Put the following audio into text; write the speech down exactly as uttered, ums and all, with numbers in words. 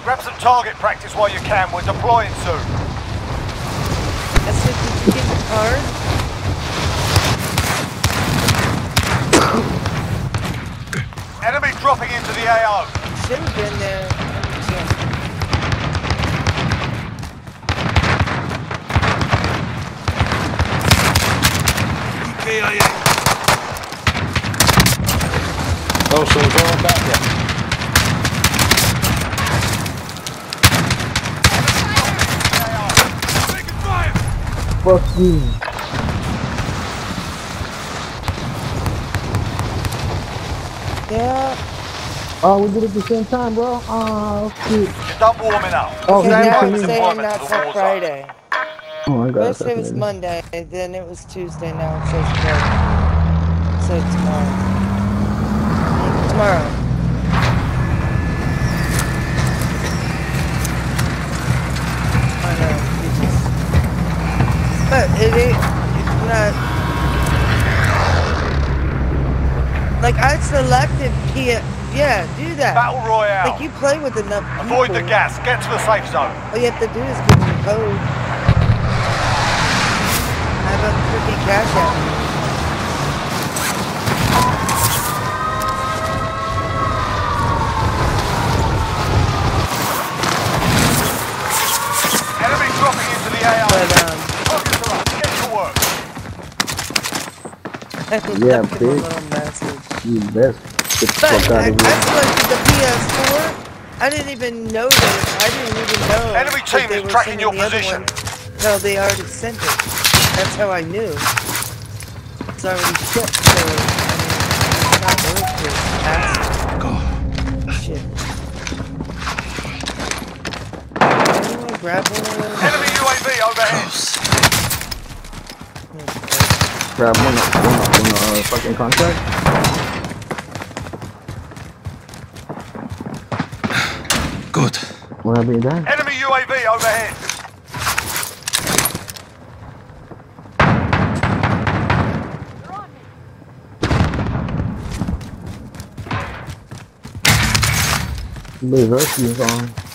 Grab some target practice while you can. We're deploying soon. That's it. Did you get the card? Enemy dropping into the A O. Should have been there. K I A. Oh, so it's all back there. Fuck you. Yeah. Oh, we did it at the same time, bro. Oh, shit. You're done warming up. Oh, Okay, stand now by it's for saying deployment not to the till war zone. Friday. Oh my god. First it was Monday, then it was Tuesday, now it says Friday. So tomorrow. Tomorrow. I know. It just, but it ain't, it's not. Like I selected Kia. Yeah, do that. Battle Royale. Like you play with enough people. Avoid the gas. Get to the safe zone. All you have to do is give them the code. How about freaking cash out? Enemy dropping into the A O. But um, Targets are up. Get to work. I left Yeah, him a big. little message. You best get the But fuck out I, of I here. selected the P S four. I didn't even know that. I didn't even know. Enemy that team they is were tracking sending your the other position. one till they already sent it. That's how I knew. It's already shipped, so I mean, it's not worth it. That's Go. shit. Anyone grab one of those? Enemy U A V overhead. Grab one, one, one, uh, fucking contract. Good. Wanna be there? Enemy U A V overhead. Reverse is on.